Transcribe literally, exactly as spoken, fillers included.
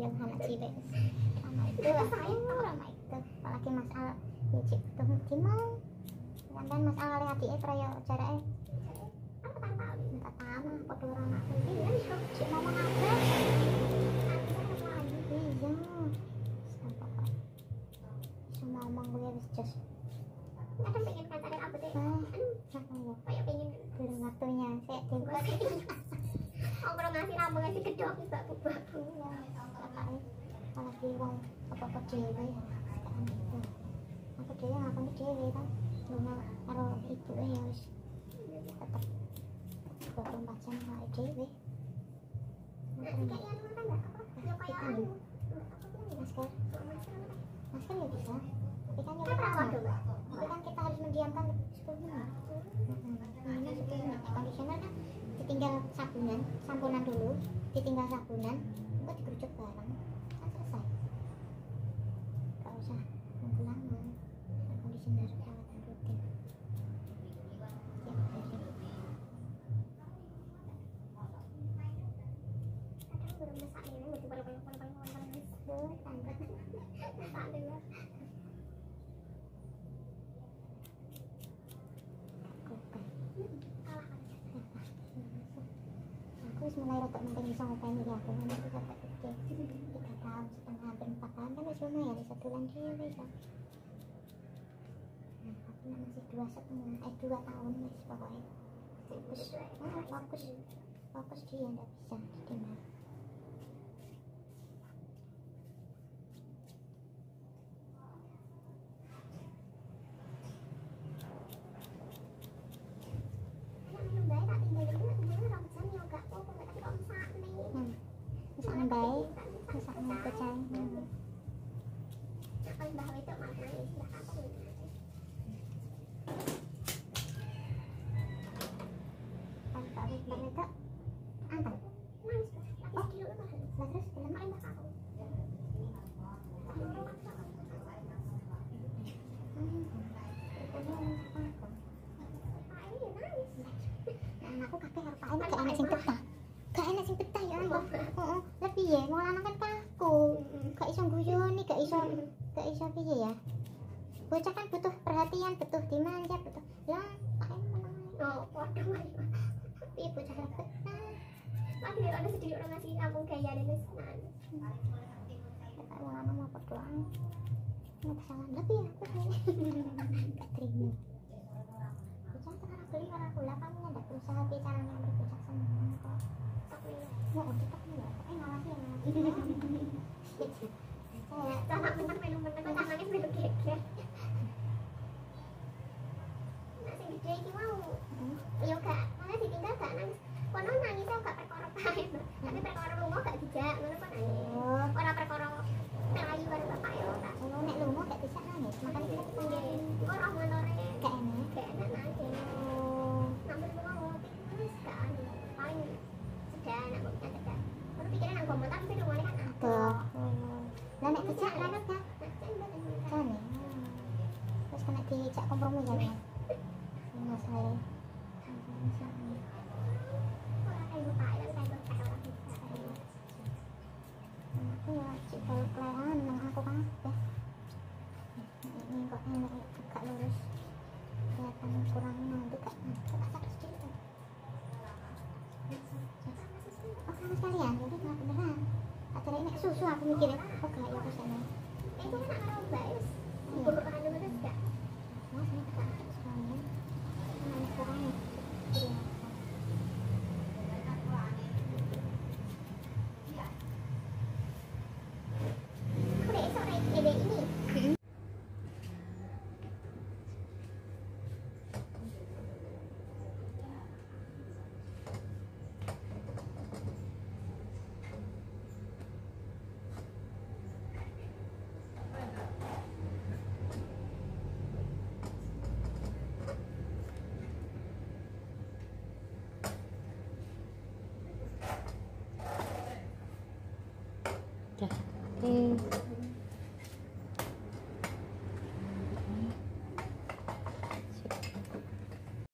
kadang anak cilik anak itu saya orang itu apalagi masalah ya cik ketemu di mau kan masalah lihat dia praya jaraknya apa tanpa minta tanah pada orang anak ini cik ngomong apa iya sampai semua ngomong gue harus just kadang pengen katakan apa deh kayak pengen belum waktunya saya tinggal orang ngasih nama ngasih kedok babu-babu ya apalagi wong apa-apa dewe aku dewe ngapain dewe kan cuma karo ibu ya harus tetap dua puluh empat jam kayak dewe masker masker ya bisa tapi kan ya tapi kan kita harus mendiamkan sepuluh menit ini sepuluh menit kondisioner kan ditinggal sabunan samponan dulu ditinggal sabunan kok dikerucut bareng kan selesai gak usah nunggu lama kondisioner perawatan rutin tiap hari kadang belum masak ini mesti paling-paling-paling-paling masak dulu aku mulai rotok mending bisa ngapain ya aku nanti dapat gede tiga tahun setengah hampir empat tahun kan masih lumayan di satu bulan dia bisa nah aku masih dua setengah eh dua tahun mas pokoknya fokus ah, fokus fokus dia nggak bisa ditinggal misalnya baik misalnya percaya paling bahwa itu maknanya sudah apa pas baru baru itu antar oh terus film paling bahwa aku anakku kakek harpain gak enak sing betah gak enak sing betah ya aku heeh lebih ya mau lanang kan kaku gak iso guyoni gak iso gak iso piye ya bocah kan butuh perhatian butuh dimanja butuh ya tak menang oh waduh piye bocah kan betah lagi ada sedikit orang ngasih kampung gaya dan senan kayak mau lanang mau berdoa nggak kesalahan lebih aku gak terima bocah sekarang beli orang gula kamu nggak berusaha bicaranya berbijaksana kok mau untuk tak nggak eh ngawasi saya tak benar benar benar tangannya belum geger nasi gede ini mau ya gak malah ditinggal gak nangis kono nangis saya gak perkara pae tapi perkara rumah gak dijak ngono kan nangis orang perkara melayu karo bapak yo tak ngono nek lunga gak bisa nangis makanya kita nggih kok ora ngonore gak enak gak enak nangis sambil lunga terus gak paling sudah nak bukti ada baru pikiran nang ngomong tapi rumahnya kan ada lah nek dijak lanang kan kan terus kena dijak kompromi ya mas saya aku ya cik kalau kelelahan nang aku kan ya ini kok enak gak lurus kelihatan kurang nanti gak sakit sedikit oh sama sekalian jadi gak beneran acara ini susu aku mikirnya oh gak ya kesana itu kan anak baik